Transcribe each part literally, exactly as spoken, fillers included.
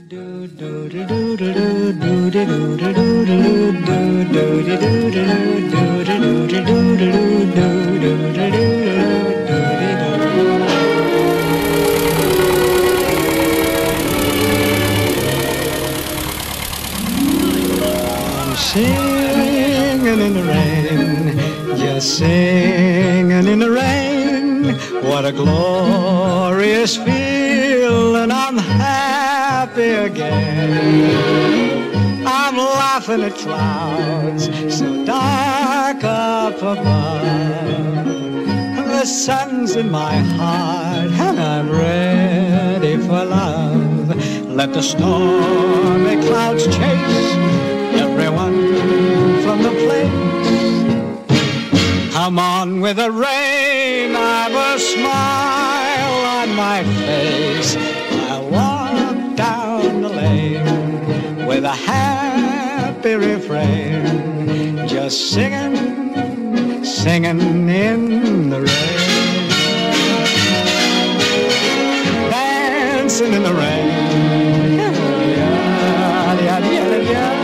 Singing in the rain, just singing in the rain. What a glorious feeling, I'm happy again. I'm laughing at clouds so dark up above. The sun's in my heart and I'm ready for love. Let the stormy clouds chase everyone from the place. Come on with the rain, I've a smile on my face. I'll walk down the lane with a happy refrain, just singing, singing in the rain, dancing in the rain. Yeah, yeah, yeah, yeah.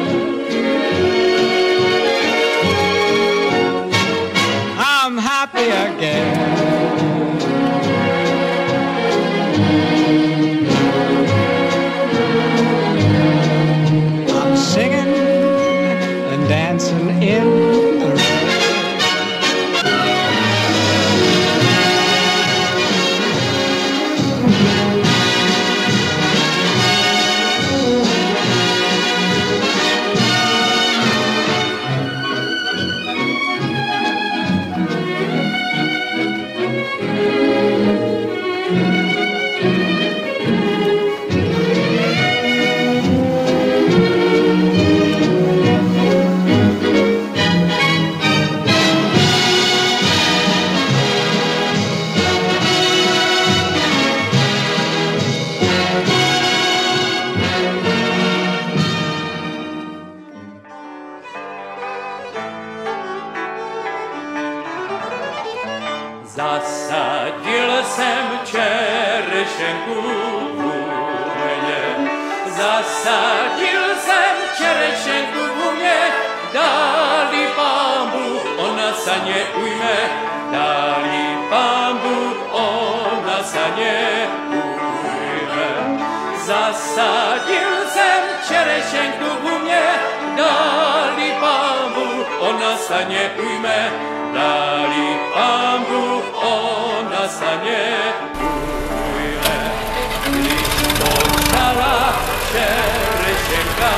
Happy again. I'm singing and dancing in the rain. Zasadil jsem čerešenku v úmě, zasadil jsem čerešenku v úmě, dali Pambu, ona se ně ujme, dali Pambu, ona se ně ujme. Zasadil jsem čerešenku v úmě, dali Pambu, ona se ně ujme, dali Pambu, ona se ně ujme. Když počala čerešenka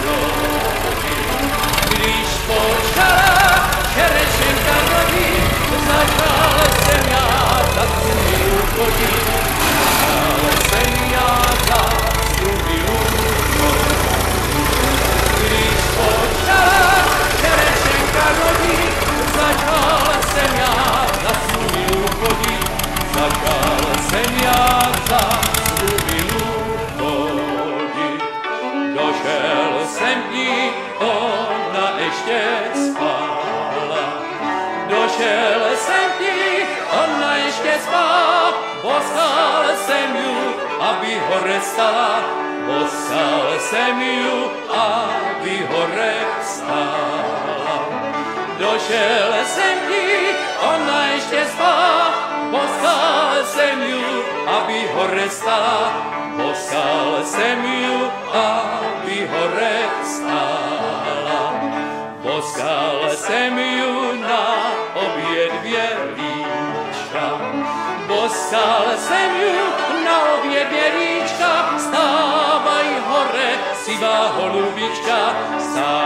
rodit, když počala čerešenka rodit, začal jsem já za strumilu chodit, začal jsem já za strumilu chodit. Když počala čerešenka rodit, začal jsem já za strumilu chodit, začal jsem já za strumilu chodit. Došel jsem k ní, ona ještě spala. Došel jsem k ní, ona ještě spala. Poslal jsem ju, aby hore stala. Poslal jsem ju, aby hore stala. Došel jsem k ní, ona ještě spala, poslal jsem ju, aby hore stala, poslal jsem ju, aby hore stala. Poslal jsem ju na obě dvě líčka, poslal jsem ju na obě dvě líčka, stávaj hore, sivá holubička, stávaj